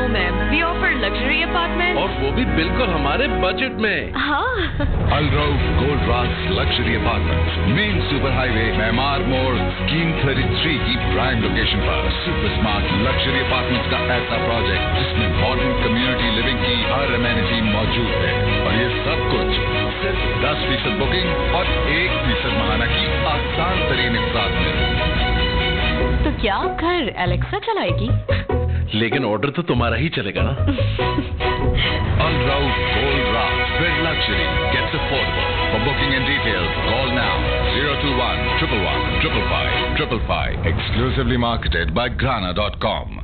home है. We offer luxury apartments. और वो भी बिल्कुल हमारे बजट में. हाँ. Rauf Gold Rass Luxury Apartments, Main Super Highway, Memar Mall, Scheme 33 की प्राइम लोकेशन पर सुपर स्मार्ट लग्जरी अपार्टमेंट्स का ऐसा प्रोजेक्ट जिसमें मॉडर्न कम्युनिटी लिविंग की हर अमेनिटी मौजूद है. और ये सब कुछ सिर्फ 10% बुकिंग और 1% महाना की आसान तरीन इकरार में. तो क्या घर एलेक्सा चलाएगी? लेकिन ऑर्डर तो तुम्हारा ही चलेगा ना. Rauf Gold Rass, where luxury gets affordable. For booking and details, call now 021 111 555 555. Exclusively marketed by Grana.com.